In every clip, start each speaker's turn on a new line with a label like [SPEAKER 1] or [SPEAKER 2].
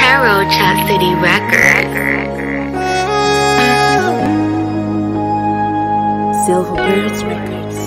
[SPEAKER 1] Chastity Record. Silverbirds Records.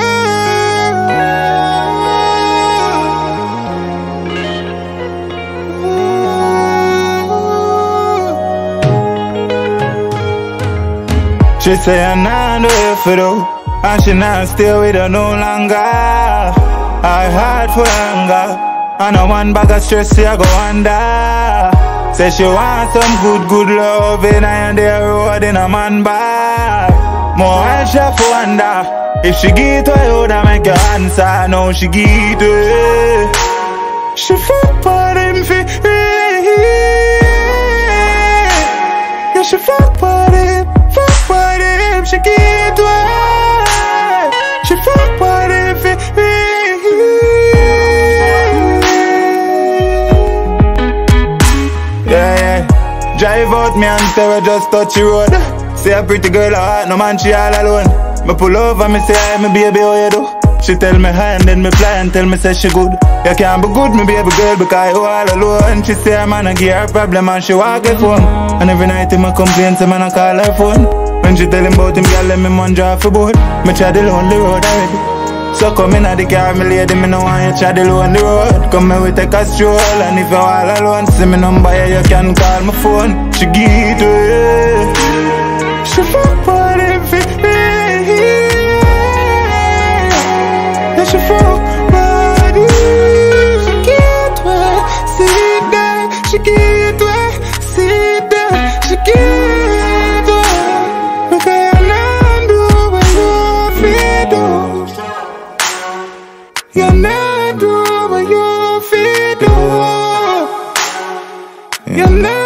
[SPEAKER 2] She say I'm not do for though, and she not stay with her no longer. I hard for anger, and I one bag of stress, see I go under. Say she want some good love in and the road in a man bag. More I shall wonder if she get away, would I make her answer? No, she get away. She fuck for them fi. Yeah, she fuck for them, she get away. She fuck for them fi. Drive out me and say we just touch the road. Say a pretty girl heart, no man she all alone. Me pull over, me say hi, me baby, how you do? She tell me hi and then me fly and tell me say she good. You can't be good, me baby girl, because you all alone. She say man I give her a problem and she walk her phone. And every night he me complain, say man I call her phone. When she tell him about him, girl, let me man drive for boat. Me try the lonely road already. So come in at the car, me lady, me no want you try the low on the road. Come here, we take a stroll, and if you're all alone, see me number here, you can call my phone. She get away. She fuck for them fi. Yeah, she fuck for them. She get away, sit down. She get away, sit down. She get away. Because you not do what you feel do. You not do what you feel do. You not